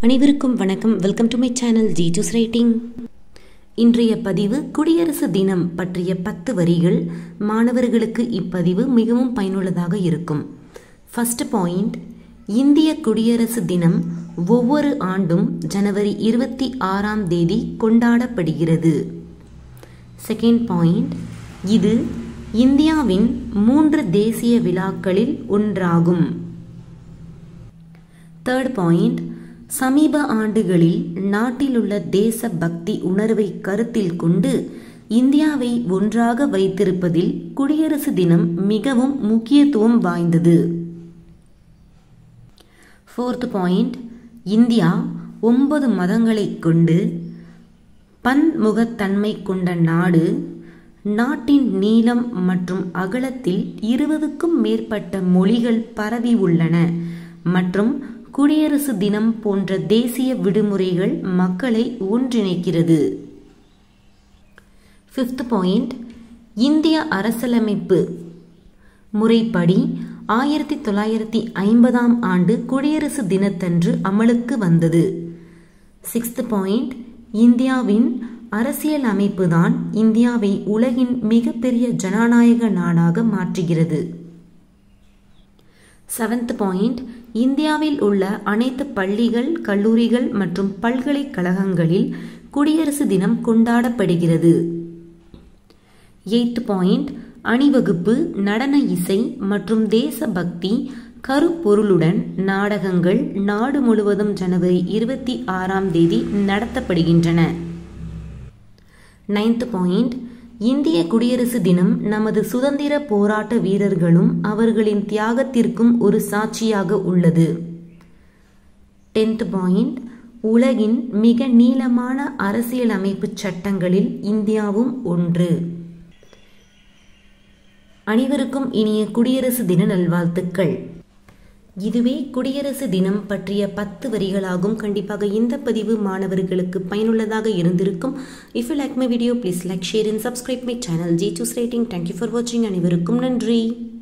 அனைவருக்கும் வணக்கம். Welcome to my channel G two rating. இன்றைய பதிவு குடியரசு தினம் பற்றிய 10 வரிகள். மாணவர்களுக்கு இப்பதிவு மிகவும் பயனுள்ளதாக இருக்கும். ஃபர்ஸ்ட் பாயிண்ட், இந்திய குடியரசு தினம் ஒவ்வொரு ஆண்டும் ஜனவரி 26ஆம் தேதி கொண்டாடப்படுகிறது. செகண்ட் பாயிண்ட், இது இந்தியாவின் 3 தேசிய விழாக்களில் ஒன்றாகும். தேர்ட் பாயிண்ட், சமீப ஆண்டுகளில் நாட்டில் உள்ள தேச பக்தி உணர்வை கருத்தில் கொண்டு இந்தியாவை ஒன்றாக வைத்திருப்பதில் குடியரசு தினம் மிகவும் முக்கியத்துவம் வாய்ந்தது. ஃபோர்த் பாயிண்ட், இந்தியா 9 மதங்களை கொண்டு பன்முகத்தன்மை கொண்ட நாடு. நாட்டின் நீளம் மற்றும் அகலத்தில் 20க்கும் மேற்பட்ட மொழிகள் பரவி உள்ளன மற்றும் குடியரசு தினம் போன்ற தேசிய விடுமுறைகள் மக்களை ஒன்றிணைக்கிறது. ஃபிஃப்த் பாயிண்ட், இந்திய அரசியலமைப்பு முறைப்படி 1950ஆம் ஆண்டு குடியரசு தினத்தன்று அமலுக்கு வந்தது. சிக்ஸ்த் பாயிண்ட், இந்தியாவின் அரசியல் அமைப்பு தான் இந்தியாவை உலகின் மிகப்பெரிய ஜனநாயக நாடாக மாற்றுகிறது. செவன்த் பாயிண்ட், இந்தியாவில் உள்ள அனைத்து பள்ளிகள், கல்லூரிகள் மற்றும் பல்கலைக்கழகங்களில் குடியரசு தினம் கொண்டாடப்படுகிறது. எய்த் பாயிண்ட், அணிவகுப்பு, நடன இசை மற்றும் தேசபக்தி கருப்பொருளுடன் நாடகங்கள் நாடு முழுவதும் ஜனவரி 26ஆம் தேதி நடத்தப்படுகின்றன. நைன்த் பாயிண்ட், இந்திய குடியரசு தினம் நமது சுதந்திர போராட்ட வீரர்களும் அவர்களின் தியாகத்திற்கும் ஒரு சாட்சியாக உள்ளது. டென்த் பாயிண்ட், உலகின் மிக நீளமான அரசியலமைப்பு சட்டங்களில் இந்தியாவும் ஒன்று. அனைவருக்கும் இனிய குடியரசு தின நல்வாழ்த்துக்கள். இதுவே குடியரசு தினம் பற்றிய 10 வரிகளாகும். கண்டிப்பாக இந்த பதிவு மாணவர்களுக்கு பயனுள்ளதாக இருந்திருக்கும். If you like my video, please like, share and subscribe my channel G2 Rating. Thank you for watching. அனைவருக்கும் நன்றி.